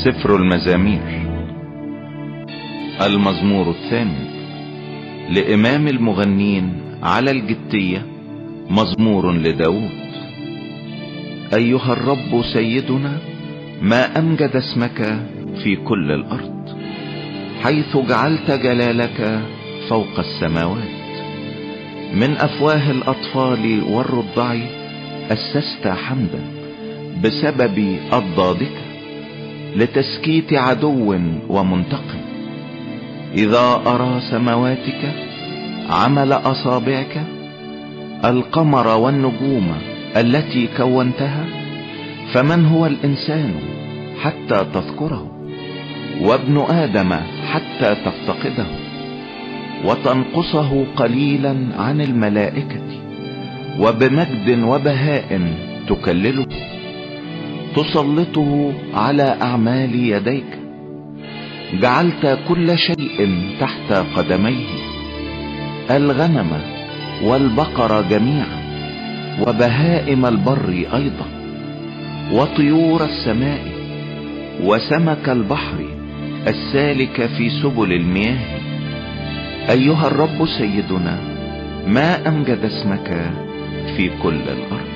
سفر المزامير. المزمور الثامن لإمام المغنين على الجتية، مزمور لداود. أيها الرب سيدنا، ما أمجد اسمك في كل الأرض، حيث جعلت جلالك فوق السماوات. من أفواه الأطفال والرضع أسست حمدا بسبب أضدادك، لتسكيت عدو ومنتقم. إذا أرى سماواتك عمل أصابعك، القمر والنجوم التي كونتها، فمن هو الإنسان حتى تذكره، وابن آدم حتى تفتقده، وتنقصه قليلا عن الملائكة، وبمجد وبهاء تكلله. تسلطه على أعمال يديك، جعلت كل شيء تحت قدميه، الغنم والبقر جميعا، وبهائم البر أيضا، وطيور السماء، وسمك البحر السالك في سبل المياه. أيها الرب سيدنا، ما أمجد اسمك في كل الأرض.